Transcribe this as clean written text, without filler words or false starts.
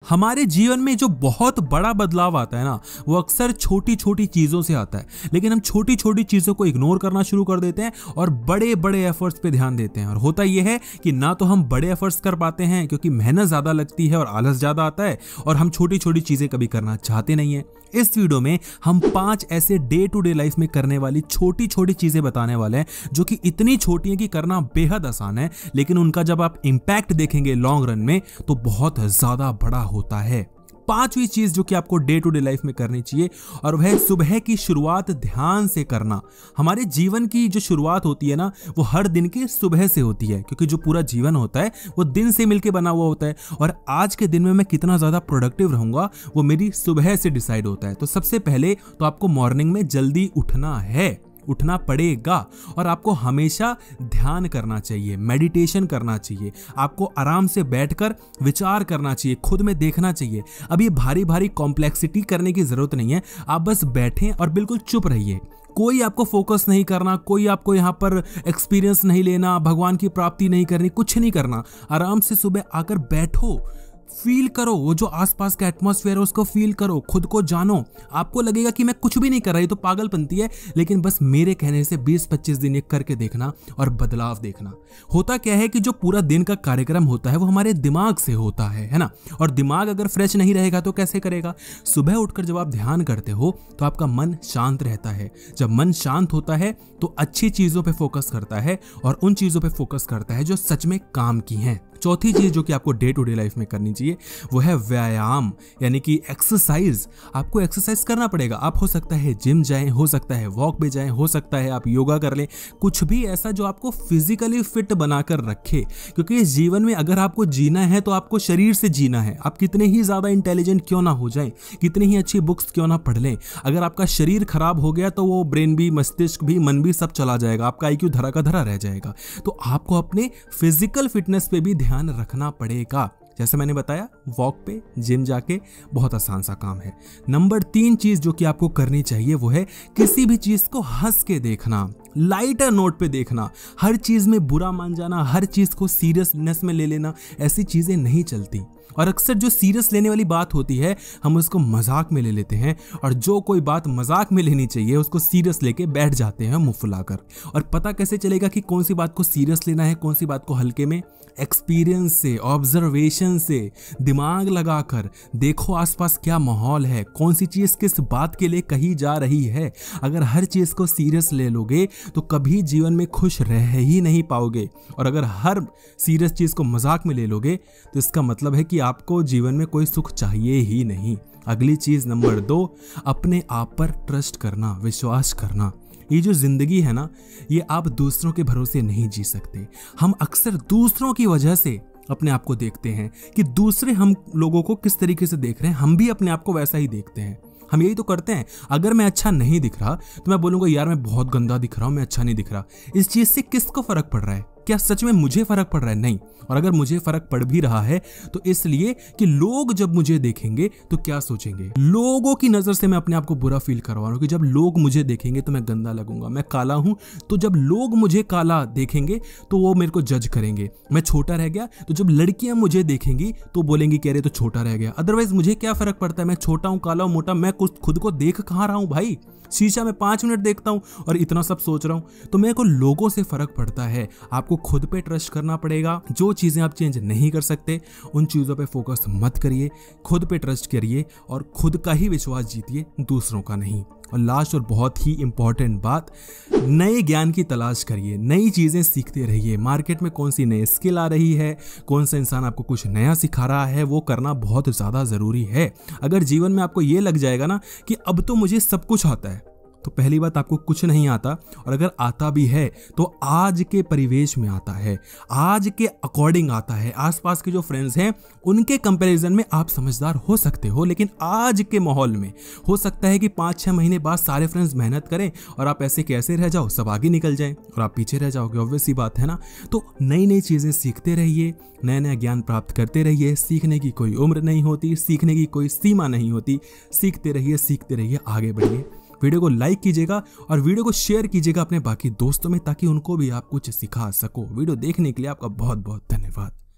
हमारे जीवन में जो बहुत बड़ा बदलाव आता है ना, वो अक्सर छोटी छोटी चीज़ों से आता है। लेकिन हम छोटी छोटी चीज़ों को इग्नोर करना शुरू कर देते हैं और बड़े बड़े एफर्ट्स पे ध्यान देते हैं। और होता यह है कि ना तो हम बड़े एफर्ट्स कर पाते हैं क्योंकि मेहनत ज़्यादा लगती है और आलस ज़्यादा आता है, और हम छोटी छोटी चीज़ें कभी करना चाहते नहीं हैं। इस वीडियो में हम 5 ऐसे डे टू डे लाइफ में करने वाली छोटी छोटी चीज़ें बताने वाले हैं जो कि इतनी छोटी हैं कि करना बेहद आसान है, लेकिन उनका जब आप इम्पैक्ट देखेंगे लॉन्ग रन में तो बहुत ज़्यादा बड़ा होता है। 5वीं चीज जो कि आपको डे टू डे लाइफ में करनी चाहिए, और वह सुबह की शुरुआत ध्यान से करना। हमारे जीवन की जो शुरुआत होती है ना, वो हर दिन की सुबह से होती है, क्योंकि जो पूरा जीवन होता है वो दिन से मिलके बना हुआ होता है, और आज के दिन में मैं कितना ज्यादा प्रोडक्टिव रहूंगा वो मेरी सुबह से डिसाइड होता है। तो सबसे पहले तो आपको मॉर्निंग में जल्दी उठना पड़ेगा, और आपको हमेशा ध्यान करना चाहिए, मेडिटेशन करना चाहिए, आपको आराम से बैठकर विचार करना चाहिए, खुद में देखना चाहिए। अब ये भारी भारी कॉम्प्लेक्सिटी करने की जरूरत नहीं है, आप बस बैठें और बिल्कुल चुप रहिए। कोई आपको फोकस नहीं करना, कोई आपको यहाँ पर एक्सपीरियंस नहीं लेना, भगवान की प्राप्ति नहीं करनी, कुछ नहीं करना। आराम से सुबह आकर बैठो, फील करो वो जो आसपास का एटमॉस्फेयर है उसको फील करो, खुद को जानो। आपको लगेगा कि मैं कुछ भी नहीं कर रहा, ये तो पागलपंती है, लेकिन बस मेरे कहने से 20-25 दिन ये करके देखना और बदलाव देखना। होता क्या है कि जो पूरा दिन का कार्यक्रम होता है वो हमारे दिमाग से होता है ना, और दिमाग अगर फ्रेश नहीं रहेगा तो कैसे करेगा। सुबह उठकर जब आप ध्यान करते हो तो आपका मन शांत रहता है। जब मन शांत होता है तो अच्छी चीजों पे फोकस करता है, और उन चीजों पे फोकस करता है जो सच में काम की हैं। चौथी चीज जो कि आपको डे टू डे लाइफ में करनी चाहिए वो है व्यायाम, यानी कि एक्सरसाइज। आपको एक्सरसाइज करना पड़ेगा। आप हो सकता है जिम जाएं, हो सकता है वॉक पे जाएं, हो सकता है आप योगा कर लें, कुछ भी ऐसा जो आपको फिजिकली फिट बनाकर रखे। क्योंकि इस जीवन में अगर आपको जीना है तो आपको शरीर से जीना है। आप कितने ही ज्यादा इंटेलिजेंट क्यों ना हो जाएं, कितनी ही अच्छी बुक्स क्यों ना पढ़ लें, अगर आपका शरीर खराब हो गया तो वो ब्रेन भी, मस्तिष्क भी, मन भी सब चला जाएगा, आपका IQ धरा का धरा रह जाएगा। तो आपको अपने फिजिकल फिटनेस पे भी ध्यान रखना पड़ेगा। जैसे मैंने बताया, वॉक पे, जिम जाके, बहुत आसान सा काम है। नंबर 3 चीज जो कि आपको करनी चाहिए वो है किसी भी चीज को हंस के देखना, लाइटर नोट पे देखना। हर चीज में बुरा मान जाना, हर चीज को सीरियसनेस में ले लेना, ऐसी चीजें नहीं चलती। और अक्सर जो सीरियस लेने वाली बात होती है हम उसको मजाक में ले लेते हैं, और जो कोई बात मजाक में लेनी चाहिए उसको सीरियस लेके बैठ जाते हैं मुंह फुलाकर। और पता कैसे चलेगा कि कौन सी बात को सीरियस लेना है, कौन सी बात को हल्के में? एक्सपीरियंस से, ऑब्जर्वेशन से, दिमाग लगाकर देखो आसपास क्या माहौल है, कौन सी चीज किस बात के लिए कही जा रही है। अगर हर चीज को सीरियस ले लोगे तो कभी जीवन में खुश रह ही नहीं पाओगे, और अगर हर सीरियस चीज को मजाक में ले लोगे तो इसका मतलब है कि आपको जीवन में कोई सुख चाहिए ही नहीं। अगली चीज नंबर 2, अपने आप पर ट्रस्ट करना, विश्वास करना। ये जो जिंदगी है ना, ये आप दूसरों के भरोसे नहीं जी सकते। हम अक्सर दूसरों की वजह से अपने आप को देखते हैं कि दूसरे हम लोगों को किस तरीके से देख रहे हैं, हम भी अपने आप को वैसा ही देखते हैं। हम यही तो करते हैं। अगर मैं अच्छा नहीं दिख रहा तो मैं बोलूंगा यार मैं बहुत गंदा दिख रहा हूं, मैं अच्छा नहीं दिख रहा। इस चीज से किसको फर्क पड़ रहा है? क्या सच में मुझे फर्क पड़ रहा है? नहीं। और अगर मुझे फर्क पड़ भी रहा है तो इसलिए कि लोग जब मुझे देखेंगे तो क्या सोचेंगे। लोगों की नजर से मैं अपने आप को बुरा फील करवा रहा हूं कि जब लोग मुझे देखेंगे तो मैं गंदा लगूंगा। मैं काला हूं तो जब लोग मुझे काला देखेंगे तो वो मेरे को जज करेंगे। मैं छोटा रह गया तो जब लड़कियां मुझे देखेंगी तो बोलेंगी कह रहे तो छोटा रह गया। अदरवाइज मुझे क्या फर्क पड़ता है? मैं छोटा हूं, काला हूं, मोटा, मैं खुद को देख कहां रहा हूं भाई? शीशा में 5 मिनट देखता हूं और इतना सब सोच रहा हूं। तो मेरे को लोगों से फर्क पड़ता है। आपको खुद पे ट्रस्ट करना पड़ेगा। जो चीजें आप चेंज नहीं कर सकते उन चीजों पे फोकस मत करिए, खुद पे ट्रस्ट करिए और खुद का ही विश्वास जीतिए, दूसरों का नहीं। और लास्ट और बहुत ही इंपॉर्टेंट बात, नए ज्ञान की तलाश करिए, नई चीजें सीखते रहिए। मार्केट में कौन सी नई स्किल आ रही है, कौन सा इंसान आपको कुछ नया सिखा रहा है, वो करना बहुत ज्यादा जरूरी है। अगर जीवन में आपको ये लग जाएगा ना कि अब तो मुझे सब कुछ आता है, तो पहली बात आपको कुछ नहीं आता, और अगर आता भी है तो आज के परिवेश में आता है, आज के अकॉर्डिंग आता है। आसपास के जो फ्रेंड्स हैं उनके कंपैरिजन में आप समझदार हो सकते हो, लेकिन आज के माहौल में हो सकता है कि 5-6 महीने बाद सारे फ्रेंड्स मेहनत करें और आप ऐसे कैसे रह जाओ, सब आगे निकल जाएं और आप पीछे रह जाओगे। ऑब्वियस सी बात है ना। तो नई नई चीजें सीखते रहिए, नया नया ज्ञान प्राप्त करते रहिए। सीखने की कोई उम्र नहीं होती, सीखने की कोई सीमा नहीं होती। सीखते रहिए, आगे बढ़िए। वीडियो को लाइक कीजिएगा और वीडियो को शेयर कीजिएगा अपने बाकी दोस्तों में, ताकि उनको भी आप कुछ सिखा सको। वीडियो देखने के लिए आपका बहुत बहुत धन्यवाद।